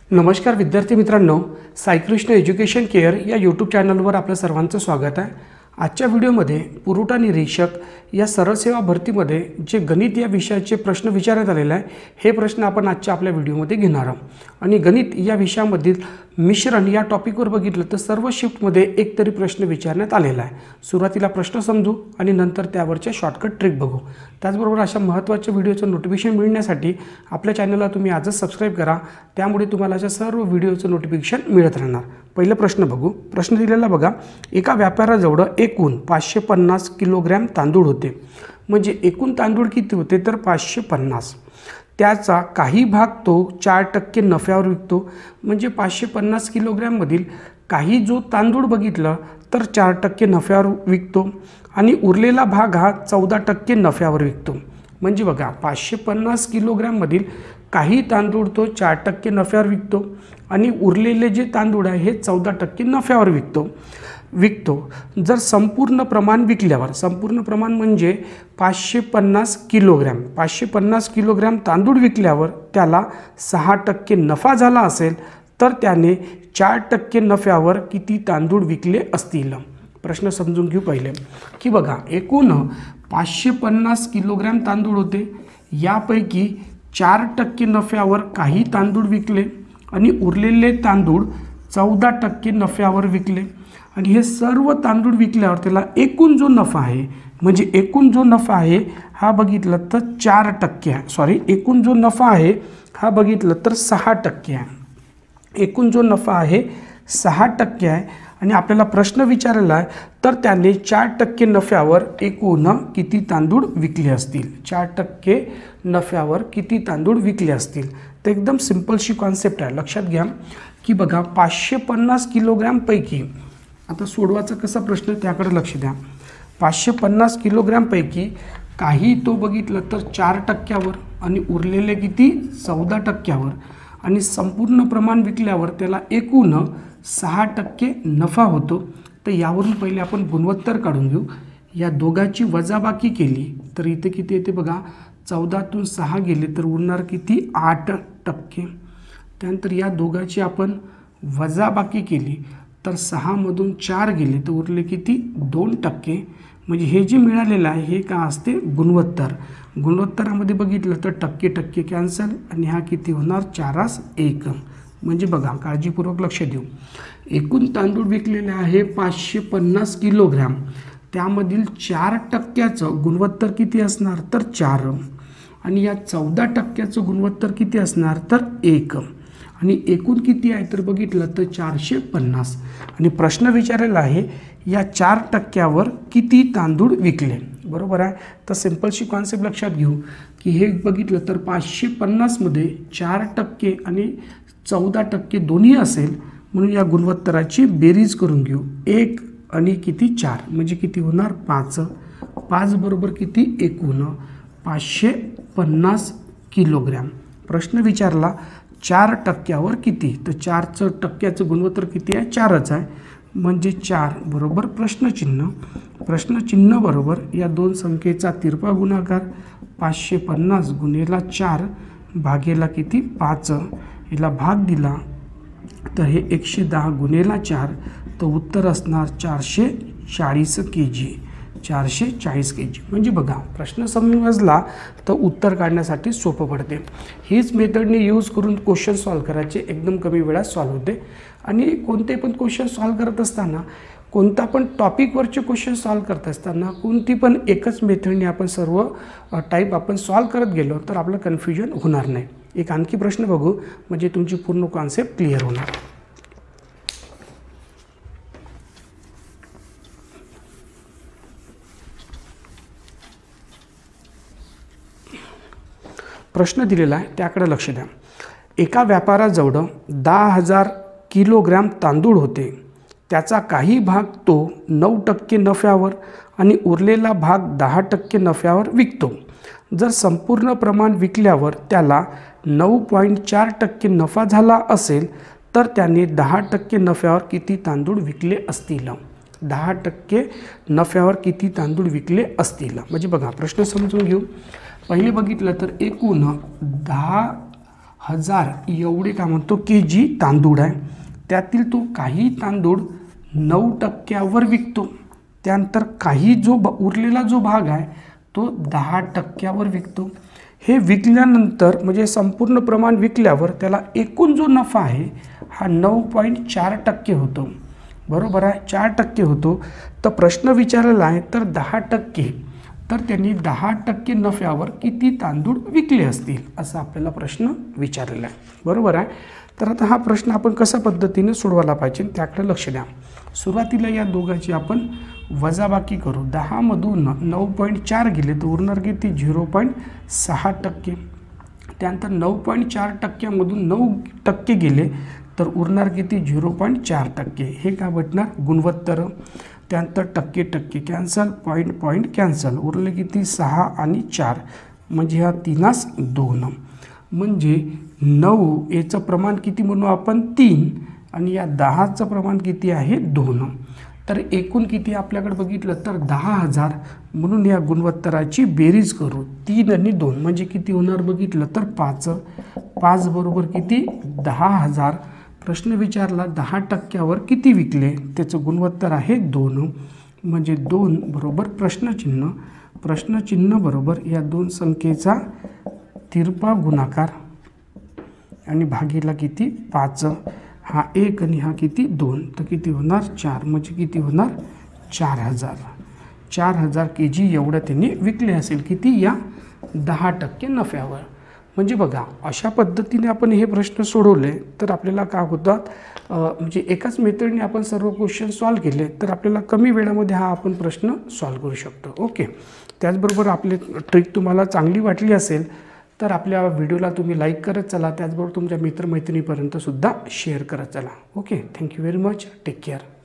नमस्कार विद्यार्थी मित्रांनो, साईकृष्ण एज्युकेशन केअर या यूट्यूब चॅनलवर आपलं सर्वांचं स्वागत आहे। आजच्या व्हिडिओमध्ये पुरवठा निरीक्षक या सरळ सेवा भरतीमध्ये जे गणित या विषयाचे प्रश्न विचारण्यात आलेले आहे, हे प्रश्न आपण आजच्या आपल्या व्हिडिओमध्ये घेणार आहोत। आणि गणित या विषयामधील मिश्रण या टॉपिकवर बघितलं तर सर्व शिफ्टमध्ये एक तरी प्रश्न विचारण्यात आलेला आहे। सुरुवातीला प्रश्न समजू आणि नंतर त्यावरचे शॉर्टकट ट्रिक बघू। त्याचबरोबर अशा महत्त्वाच्या व्हिडिओचं नोटिफिकेशन मिळण्यासाठी आपल्या चॅनलला तुम्ही आजच सबस्क्राइब करा, त्यामुळे तुम्हाला अशा सर्व व्हिडिओचं नोटिफिकेशन मिळत राहणार। पहिला प्रश्न बघू। प्रश्न दिलेला बघा, एका व्यापाऱ्याजवळ एकूण 550 किलोग्रॅम तांदूळ होते। म्हणजे एकूण तांदूळ किती होते तर 550। त्याचा काही भाग तो 4% नफ्यावर विकतो। म्हणजे 550 किलोग्रॅममधील काही जो तांदूळ बघितलं तर 4% नफ्यावर विकतो आणि उरलेला भाग हा 14% नफ्यावर विकतो। म्हणजे बघा 550 किलोग्रॅममधील काही तांदूळ तो 4% नफ्यावर विकतो आणि उरलेले जे तांदूळ आहे हे 14% नफ्यावर विकतो। जर संपूर्ण प्रमाण विकल्यावर, संपूर्ण प्रमाण म्हणजे 550 किलोग्रॅम तांदूळ विकल्यावर त्याला 6% नफा झाला असेल तर त्याने 4% नफ्यावर किती तांदूळ विकले असतील। प्रश्न समजून घेऊ पहिले की बघा, एकूण 550 किलोग्रॅम तांदूळ होते, यापैकी 4% नफ्यावर काही तांदूळ विकले आणि उरलेले तांदूळ 14% नफ्यावर विकले। आणि हे सर्व तांदूळ विकल्यावर त्याला एकूण जो नफा आहे, म्हणजे एकूण जो नफा आहे हा बघितलं तर 4% आहे। सॉरी, एकूण जो नफा आहे हा बघितलं तर 6% आहे। एकूण जो नफा आहे 6% आहे आणि आपल्याला प्रश्न विचारलेला आहे तर त्याने 4% नफ्यावर एकूण किती तांदूळ विकले असतील। 4% नफ्यावर किती तांदूळ विकले असतील। तर एकदम सिंपलशी कॉन्सेप्ट आहे, लक्षात घ्या की बघा 550 किलोग्रॅमपैकी, आता सोडवायचा कसा प्रश्न त्याकडे लक्ष द्या। 550 किलोग्रॅमपैकी काही तो बघितलं तर 4%वर आणि उरलेले किती 14%वर आणि संपूर्ण प्रमाण विकल्यावर त्याला एकूण 6% नफा होतो। तर यावरून पहिले आपण गुणोत्तर काढून घेऊ। या दोघांची वजाबाकी केली तर इथे किती येते बघा, 14तून 6 गेले तर उरणार किती 8%। त्यानंतर या दोघांची आपण वजाबाकी केली तर 6मधून 4 गेले तर उरले किती 2%। म्हणजे हे जे मिळालेलं आहे हे का असते गुणोत्तर। गुणोत्तरामध्ये बघितलं तर टक्के कॅन्सल आणि हा किती होणार 4×1। म्हणजे बघा काळजीपूर्वक लक्ष देऊ, एकूण तांदूळ विकलेले आहे 550 किलोग्रॅम, त्यामधील 4%चं गुणोत्तर किती असणार तर 4 आणि या 14%चं गुणोत्तर किती असणार तर 1 आणि एकूण किती आहे तर बघितलं तर 450। आणि प्रश्न विचारलेला आहे या 4%वर किती तांदूळ विकले, बरोबर आहे। तर सिंपलशी कॉन्सेप्ट लक्षात घेऊ की हे बघितलं तर 550 मध्ये 4% आणि 14% दोन्ही असेल, म्हणून या गुणोत्तराची बेरीज करून घेऊ। 1 आणि किती 4 म्हणजे किती होणार 5। 5 बरोबर किती एकूण 550 किलोग्रॅम। प्रश्न विचारला 4%वर किती, तर 4%चं गुणोत्तर किती आहे 4च आहे, म्हणजे 4 बरोबर प्रश्नचिन्ह बरोबर या दोन संख्येचा तिरपा गुणाकार 550 गुणिले 4 भागेला किती 5, याला भाग दिला तर हे 110 गुणिले 4 तर उत्तर असणार 440 kg। 440 kg म्हणजे बघा प्रश्न समजला तर उत्तर काढण्यासाठी सोपं पडते। हीच मेथडने यूज करून क्वेश्चन सॉल्व करायचे, एकदम कमी वेळात सॉल्व होते। आणि कोणते पण क्वेश्चन सॉल्व करत असताना, कोणता पण टॉपिकवरचे क्वेश्चन सॉल्व करत असताना कोणती पण एकच मेथडने आपण सर्व टाईप आपण सॉल्व करत गेलो तर आपलं कन्फ्युजन होणार नाही। एक आणखी प्रश्न बघू म्हणजे तुमची पूर्ण कॉन्सेप्ट क्लिअर होणार। प्रश्न दिलेला आहे त्याकडे लक्ष द्या। एका व्यापाऱ्याजवळ 10,000 किलोग्रॅम तांदूळ होते, त्याचा काही भाग तो 9% नफ्यावर आणि उरलेला भाग 10% नफ्यावर विकतो। जर संपूर्ण प्रमाण विकल्यावर त्याला 9.4% नफा झाला असेल तर त्याने 10% नफ्यावर किती तांदूळ विकले असतील। 10% नफ्यावर किती तांदूळ विकले असतील। म्हणजे बघा प्रश्न समजून घेऊ। पहिले बघितलं तर एकूण 1000 एवढे काय म्हणतो के जी तांदूळ आहे, त्यातील तो काही तांदूळ 9% विकतो, त्यानंतर काही जो उरलेला जो भाग आहे तो 10% विकतो। हे विकल्यानंतर म्हणजे संपूर्ण प्रमाण विकल्यावर त्याला एकूण जो नफा आहे हा 9.4% होतो, बरोबर आहे, 4% होतो। तर प्रश्न विचारलेला आहे तर 10%, तर त्यांनी 10% नफ्यावर किती तांदूळ विकले असतील असा आपल्याला प्रश्न विचारलेला आहे, बरोबर आहे। तर आता हा प्रश्न आपण कशा पद्धतीने सोडवायला पाहिजे त्याकडे लक्ष द्या। सुरुवातीला या दोघांची आपण वजाबाकी करू। 10 मधून 9.4 गेले तर उरणार किती 0.6%, त्यानंतर 9.4% मधून 9% गेले तर उरणार किती 0.4%, हे काय भेटणार गुणोत्तर। त्यानंतर टक्के कॅन्सल, पॉईंट कॅन्सल, उरले किती 6 आणि 4 म्हणजे ह्या 3 2, म्हणजे 9 याचं प्रमाण किती म्हणू आपण 3 आणि या 10चं प्रमाण किती आहे 2। तर एकूण किती आपल्याकडे बघितलं तर 10,000, म्हणून या गुणोत्तराची बेरीज करू। 3 आणि 2 म्हणजे किती होणार बघितलं तर 5 बरोबर किती 10,000। प्रश्न विचारला 10%वर किती विकले, त्याचं गुणोत्तर आहे 2, म्हणजे 2 बरोबर प्रश्नचिन्ह बरोबर या दोन संख्येचा तिरपा गुणाकार आणि भागीला किती 5, हा 1 आणि हा किती 2, तर किती होणार 4, म्हणजे किती होणार 4,000 के जी एवढं त्यांनी विकले असेल, किती या 10% नफ्यावर। म्हणजे बघा अशा पद्धतीने आपण हे प्रश्न सोडवले तर आपल्याला काय होतात, म्हणजे एकाच मेथडने आपण सर्व क्वेश्चन सॉल्व केले तर आपल्याला कमी वेळामध्ये हा आपण प्रश्न सॉल्व करू शकतो। ओके, त्याचबरोबर आपली ट्रिक तुम्हाला चांगली वाटली असेल तर आपल्या व्हिडिओला तुम्ही लाईक करत चला, त्याचबरोबर तुमच्या मित्रमैत्रिणीपर्यंत सुद्धा शेअर करत चला। Okay, thank you very much, take care.